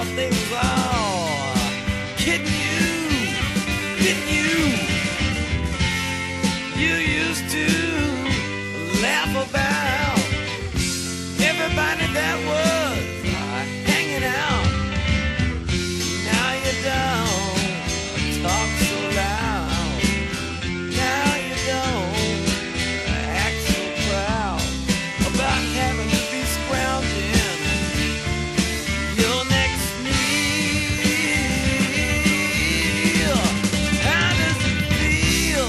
thought they was all kidding you. You used to laugh about everybody that was hanging out. Now you don't talk so loud. Now you don't act so proud about having to be scrounging your next meal. How does it feel?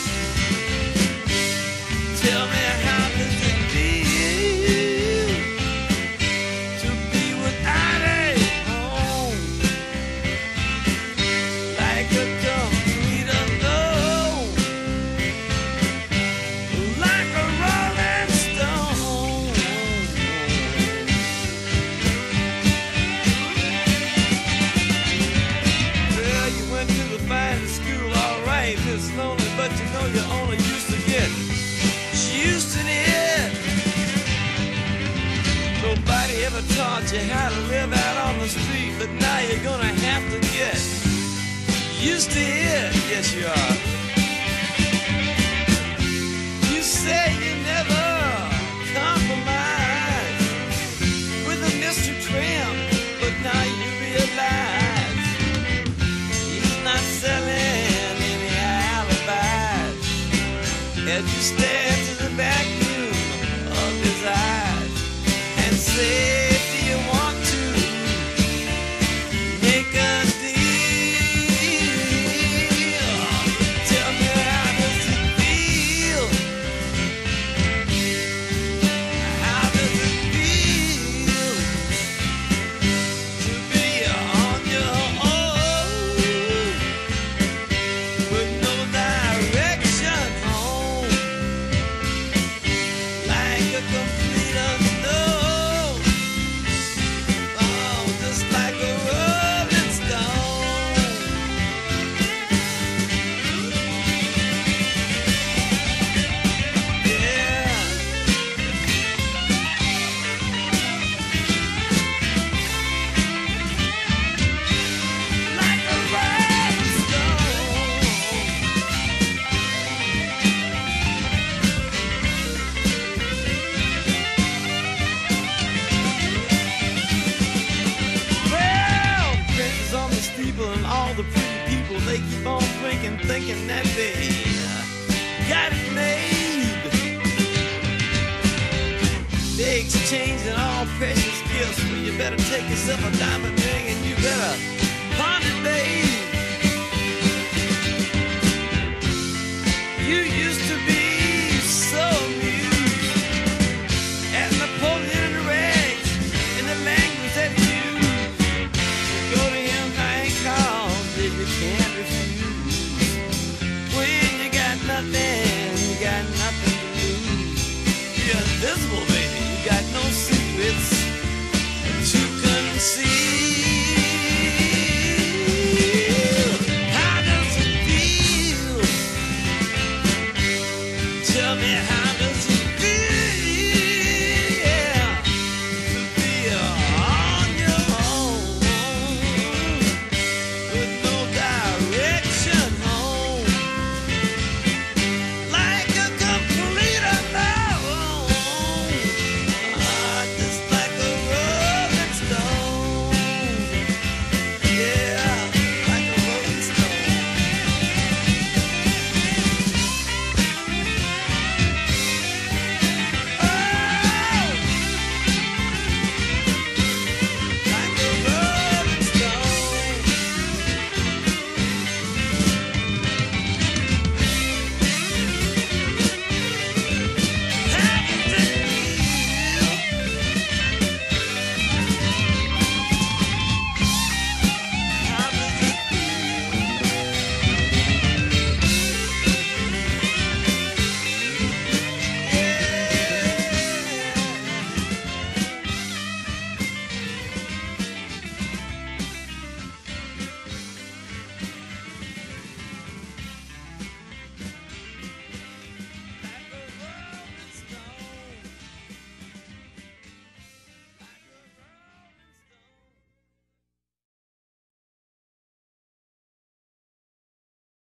Tell me, how does it feel to be without a home? Like a complete unknown, like a rolling stone. Well, you went to the fine school, all right, Miss Lonely, but you know you only used to get used to it. Nobody ever taught you how to live out on the street, but now you're gonna have to get used to it. Yes, you are. You say you never compromise with a Mr. Tramp, but now you realize he's not selling any alibis. As you stare to the vacuum of his eyes and say, do you want to make a deal? Tell me, how does it feel? How does it feel to be on your own with no direction home? Like a complete unknown, oh, just like a rolling stone. Yeah, like a rolling stone. Well, princes on the steeple and all the pretty people, they keep on drinking, thinking that they got it made. They exchanging all precious gifts. Well, you better take yourself a diamond ring and you better pawn it, babe. You used to be so amused at Napoleon rags and the language that he used. Go to him night calls that you can't refuse. When you got nothing to lose. You're invisible,